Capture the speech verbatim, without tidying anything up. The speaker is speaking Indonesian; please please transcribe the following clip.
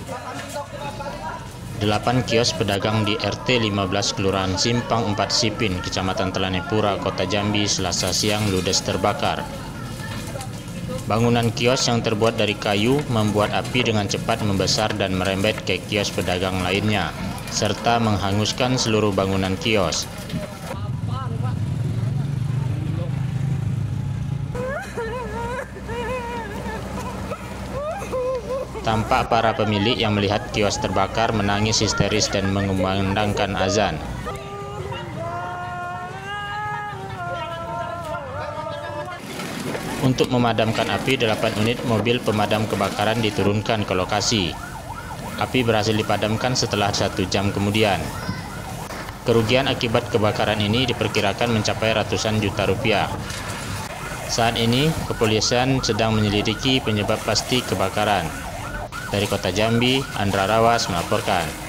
Delapan kios pedagang di R T lima belas Kelurahan Simpang empat Sipin, Kecamatan Telanepura, Kota Jambi, Selasa siang ludes terbakar. Bangunan kios yang terbuat dari kayu membuat api dengan cepat membesar dan merembet ke kios pedagang lainnya, serta menghanguskan seluruh bangunan kios. Tampak para pemilik yang melihat kios terbakar menangis histeris dan mengumandangkan azan. Untuk memadamkan api, delapan unit mobil pemadam kebakaran diturunkan ke lokasi. Api berhasil dipadamkan setelah satu jam kemudian. Kerugian akibat kebakaran ini diperkirakan mencapai ratusan juta rupiah. Saat ini, kepolisian sedang menyelidiki penyebab pasti kebakaran. Dari Kota Jambi, Andra Rawas melaporkan.